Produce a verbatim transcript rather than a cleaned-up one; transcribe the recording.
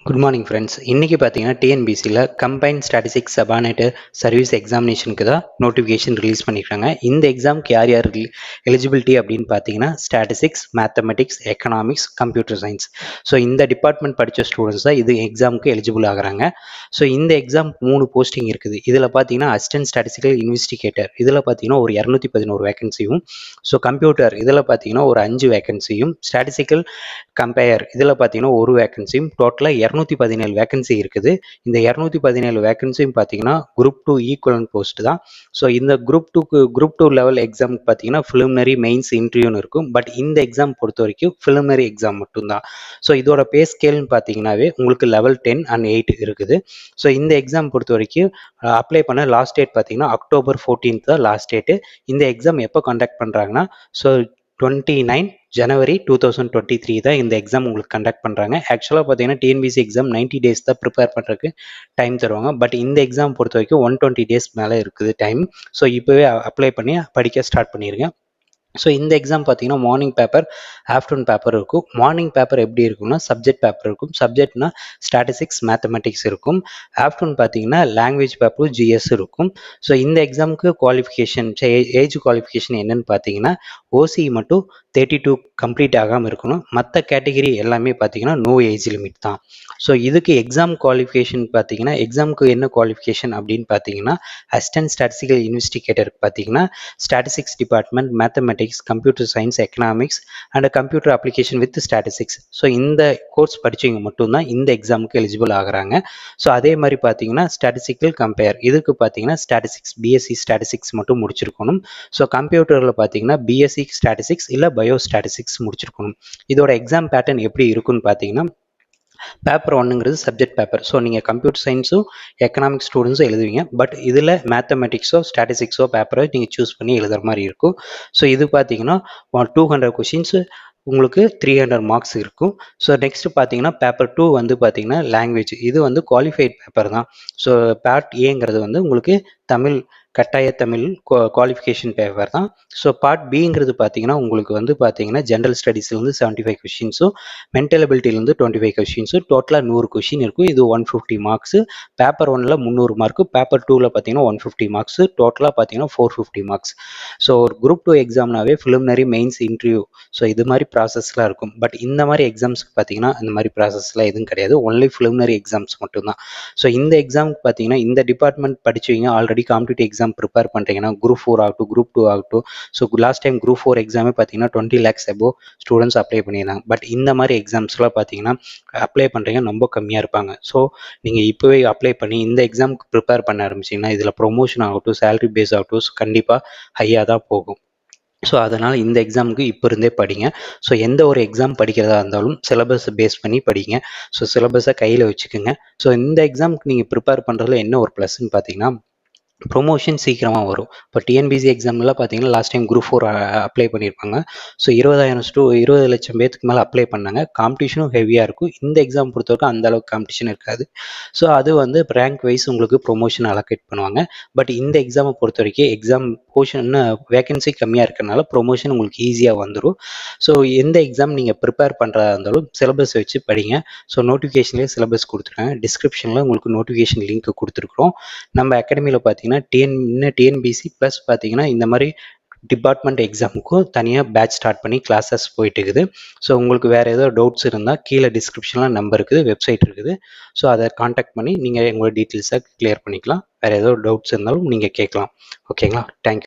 Good morning friends. இன்னைக்கு பாத்தீங்கன்னா T N P S C ல Combined Statistics Subordinate Service Examinationக்கு தான் நோட்டிஃபிகேஷன் ரிலீஸ் பண்ணிருக்காங்க. இந்த எக்ஸாம்க்கு யார் யார் எலிஜிபிலிட்டி அப்படின்னு பாத்தீங்கன்னா Statistics, Mathematics, Economics, Computer Science. So இந்த டிபார்ட்மெண்ட் படிச்ச ஸ்டூடெண்ட்ஸ் தான் இது எக்ஸாமுக்கு எலிஜிபிள் ஆகுறாங்க. ஸோ இந்த எக்ஸாம் மூணு போஸ்டிங் இருக்குது. இதில் பார்த்தீங்கன்னா அசிஸ்டன்ட் ஸ்டாட்டிஸ்டிக்கல் இன்வெஸ்டிகேட்டர் இதில் பார்த்தீங்கன்னா ஒரு இரநூத்தி பதினோரு வேகன்சியும், ஸோ கம்ப்யூட்டர் இதில் பார்த்தீங்கன்னா ஒரு அஞ்சு வேகன்சியும், ஸ்டாட்டிஸ்டிக்கல் கம்பேர் இதில் பார்த்தீங்கன்னா ஒரு வேகன்சியும், டோட்டலாக இரநூத்தி பதினேழு வேகன்சி இருக்குது. இந்த இரநூத்தி பதினேழு வேகன்சியும் பார்த்தீங்கன்னா குரூப் டூ ஈக்குவலன்ட் போஸ்ட் தான். ஸோ இந்த குரூப் டூக்கு குரூப் டூ லெவல் எக்ஸாம் பார்த்தீங்கன்னா ஃபிலிமினரி மெயின்ஸ் இன்டர்வியூன்னு இருக்கும். பட் இந்த எக்ஸாம் பொறுத்த வரைக்கும் ஃபிலிமினரி எக்ஸாம் மட்டும்தான். ஸோ இதோட பே ஸ்கேல்னு பார்த்தீங்கன்னாவே உங்களுக்கு லெவல் டென் அண்ட் எயிட் இருக்குது. ஸோ இந்த எக்ஸாம் பொறுத்த வரைக்கும் அப்ளை பண்ண லாஸ்ட் டேட் பார்த்தீங்கன்னா அக்டோபர் ஃபோர்டீன்த் தான் லாஸ்ட் டேட்டு. இந்த எக்ஸாம் எப்போ கண்டக்ட் பண்ணுறாங்கன்னா ஸோ டுவெண்ட்டி நைன் ஜனவரி டூ தௌசண்ட் டுவெண்ட்டி த்ரீ தான் இந்த எக்ஸாம் உங்களுக்கு கண்டக்ட் பண்ணுறாங்க. ஆக்சுவலாக பார்த்தீங்கன்னா T N P S C exam ninety days தான் ப்ரிப்பேர் பண்ணுறதுக்கு டைம் தருவாங்க. பட் இந்த எக்ஸாம் பொறுத்த வரைக்கும் ஒன் டுவெண்ட்டி டேஸ் மேலே இருக்குது டைம். ஸோ இப்போவே அப்ளை பண்ணி படிக்க ஸ்டார்ட் பண்ணிடுங்க. ஸோ இந்த எக்ஸாம் பார்த்தீங்கன்னா மார்னிங் பேப்பர், ஆஃப்டர்நூன் பேப்பர் இருக்கும். மார்னிங் பேப்பர் எப்படி இருக்கும்னா சப்ஜெக்ட் பேப்பர் இருக்கும். சப்ஜெக்ட்னா ஸ்டாட்டிஸ்டிக்ஸ், மேத்தமெட்டிக்ஸ் இருக்கும். ஆஃப்டர்நூன் பார்த்தீங்கன்னா லாங்குவேஜ் பேப்பரும் ஜிஎஸ் இருக்கும். ஸோ இந்த எக்ஸாமுக்கு குவாலிஃபிகேஷன் ஏஜ் குவாலிஃபிகேஷன் என்னன்னு பார்த்தீங்கன்னா ஓசி மட்டும் தேர்ட்டி டூ கம்ப்ளீட் ஆகாமல் இருக்கணும். மற்ற கேட்டகிரி எல்லாமே பார்த்தீங்கன்னா நோ ஏஜ் லிமிட் தான். ஸோ இதுக்கு எக்ஸாம் குவாலிஃபிகேஷன் பார்த்தீங்கன்னா எக்ஸாமுக்கு என்ன குவாலிஃபிகேஷன் அப்படின்னு பார்த்தீங்கன்னா அசிஸ்டன்ட் ஸ்டாட்டிஸ்டிக்கல் இன்வெஸ்டிகேட்டருக்கு பார்த்தீங்கன்னா statistics department, mathematics, computer science, economics and computer application with statistics. So இந்த கோர்ஸ் படிச்சவங்க மட்டும்தான் இந்த எக்ஸாமுக்கு எலிஜிபிள் ஆகுறாங்க. ஸோ அதே மாதிரி பார்த்தீங்கன்னா ஸ்டாட்டிஸ்டிக்கல் கம்பேர் இதுக்கு பார்த்தீங்கன்னா ஸ்டாட்டிஸ்டிக்ஸ் பிஎஸ்சி ஸ்டாட்டிஸ்டிக்ஸ் மட்டும் முடிச்சிருக்கணும். ஸோ கம்ப்யூட்டரில் பார்த்தீங்கன்னா பிஎஸ்சி ஸ்டாட்டிஸ்டிக்ஸ் இல்லை பயோ ஸ்டாட்டிஸ்டிக்ஸ் முடிச்சிருக்கணும். இதோட எக்ஸாம் பேட்டர்ன் எப்படி இருக்குன்னு பார்த்தீங்கன்னா பேப்பர் ஒன்னுங்கிறது சப்ஜெக்ட் பேப்பர். ஸோ நீங்கள் கம்ப்யூட்டர் சயின்ஸும் எக்கனாமிக்ஸ் ஸ்டூடெண்ட்ஸும் எழுதுவீங்க. பட் இதில் மேத்தமெட்டிக்ஸோ ஸ்டாட்டிஸ்டிக்ஸோ பேப்பரை நீங்கள் சூஸ் பண்ணி எழுதுகிற மாதிரி இருக்கும். ஸோ இது பார்த்தீங்கன்னா டூ ஹண்ட்ரட் கொஷின்ஸு உங்களுக்கு த்ரீ ஹண்ட்ரட் மார்க்ஸ் இருக்கும். ஸோ நெக்ஸ்ட் பார்த்தீங்கன்னா பேப்பர் டூ வந்து பார்த்தீங்கன்னா லாங்குவேஜ் இது வந்து குவாலிஃபைட் பேப்பர் தான். ஸோ பார்ட் ஏங்கிறது வந்து உங்களுக்கு தமிழ் கட்டாய தமிழ் குவாலிஃபிகேஷன் பேப்பர் தான். ஸோ பார்ட் பிங்கிறது பார்த்தீங்கன்னா உங்களுக்கு வந்து பார்த்தீங்கன்னா ஜென்ரல் ஸ்டடீஸ்லேருந்து செவன்ட்டி ஃபைவ் கொஷின்ஸும், மென்டல் அபிலிட்டிலேருந்து டுவெண்ட்டி ஃபைவ் கொஷின்ஸும், டோட்டலாக நூறு கொஷின் இருக்கும். இது ஒன் ஃபிஃப்டி மார்க்ஸு. பேப்பர் ஒன்னில் முந்நூறு மார்க்கு, பேப்பர் டூவில் பார்த்தீங்கன்னா ஒன் ஃபிஃப்டி மார்க்ஸு, டோட்டலாக பார்த்தீங்கன்னா ஃபோர் ஃபிஃப்டி மார்க்ஸ். ஸோ ஒரு குரூப் டூ எக்ஸாம்னாவே ஃபிலிமினரி மெயின்ஸ் இன்டர்வியூ ஸோ இது மாதிரி ப்ராசஸ்லாம் இருக்கும். பட் இந்த மாதிரி எக்ஸாம்ஸ்க்கு பார்த்தீங்கன்னா இந்த மாதிரி ப்ராசஸ்லாம் எதுவும் கிடையாது. ஒன்லி ஃபிலிமினரி எக்ஸாம்ஸ் மட்டும்தான். ஸோ இந்த எக்ஸாமுக்கு பார்த்தீங்கன்னா இந்த டிபார்ட்மெண்ட் படிச்சவங்க ஆல்ரெடி காம்படிட்டிவ் எக்ஸாம் ப்ரிப்பேர் பண்ணுறீங்கன்னா குரூப் ஃபோர் ஆகட்டும், குரூப் டூ ஆகட்டும். So last time group four எக்ஸாமே பார்த்தீங்கன்னா twenty lakhs above students apply பண்ணியிருந்தாங்க. பட் இந்த மாதிரி எக்ஸாம்ஸ்லாம் பார்த்தீங்கன்னா அப்ளை பண்ணுறீங்க ரொம்ப கம்மியாக இருப்பாங்க. ஸோ நீங்கள் இப்போவே அப்ளை பண்ணி இந்த எக்ஸாமுக்கு ப்ரிப்பேர் பண்ண ஆரம்பிச்சிங்கன்னா இதில் ப்ரொமோஷன் ஆகட்டும், சேலரி பேஸ் ஆகட்டும் கண்டிப்பாக ஹையாக தான் போகும். ஸோ அதனால் இந்த எக்ஸாமுக்கு இப்போ இருந்தே படிங்க. ஸோ எந்த ஒரு எக்ஸாம் படிக்கிறதா இருந்தாலும் சிலபஸை பேஸ் பண்ணி படிங்க. ஸோ சிலபஸை கையில் வச்சுக்கோங்க. ஸோ இந்த எக்ஸாமுக்கு நீங்கள் ப்ரிப்பேர் பண்ணுறதுல என்ன ஒரு ப்ளஸ்ன்னு பார்த்தீங்கன்னா ப்ரொமோஷன் சீக்கிரமாக வரும். இப்போ T N P S C எக்ஸாம்லாம் பார்த்தீங்கன்னா last time group four apply பண்ணியிருப்பாங்க. ஸோ இருபதாயிரம் ஸ்டூ இருபது லட்சம் பேத்துக்கு மேலே அப்ளை பண்ணாங்க. காம்படிஷனும் ஹெவியாக இருக்கும். இந்த எக்ஸாம் பொறுத்தவரைக்கும் அந்த அளவுக்கு காம்படிஷன் இருக்காது. ஸோ அது வந்து ரேங்க் வைஸ் உங்களுக்கு ப்ரொமோஷன் அலோகேட் பண்ணுவாங்க. பட் இந்த எக்ஸாமை பொறுத்த வரைக்கும் எக்ஸாம் போர்ஷன் வேகன்சி கம்மியாக இருக்கிறனால ப்ரொமோஷன் உங்களுக்கு ஈஸியாக வந்துடும். ஸோ எந்த எக்ஸாம் நீங்கள் ப்ரிப்பேர் பண்ணுறதா இருந்தாலும் சிலபஸ் வச்சு படிங்க. ஸோ நோட்டிஃபிகேஷன்லேயே சிலபஸ் கொடுத்துருக்காங்க. டிஸ்கிரிப்ஷனில் உங்களுக்கு நோட்டிஃபிகேஷன் லிங்க் கொடுத்துருக்குறோம். நம்ம அகாடமியில் பார்த்தீங்கன்னா டிஎன் இன்னும் T N P S C plus பார்த்தீங்கன்னா இந்த மாதிரி டிபார்ட்மெண்ட் எக்ஸாமுக்கும் தனியாக பேட்ச் ஸ்டார்ட் பண்ணி கிளாஸஸ் போயிட்டு இருக்குது. ஸோ உங்களுக்கு வேறு ஏதோ டவுட்ஸ் இருந்தால் கீழே டிஸ்கிரிப்ஷனில் நம்பர் இருக்குது, வெப்சைட் இருக்குது. ஸோ அதை காண்டாக்ட் பண்ணி நீங்கள் உங்களோட டீட்டெயில்ஸை கிளியர் பண்ணிக்கலாம். வேறு ஏதோ டவுட்ஸ் இருந்தாலும் நீங்கள் கேட்கலாம். ஓகேங்களா? தேங்க்யூ.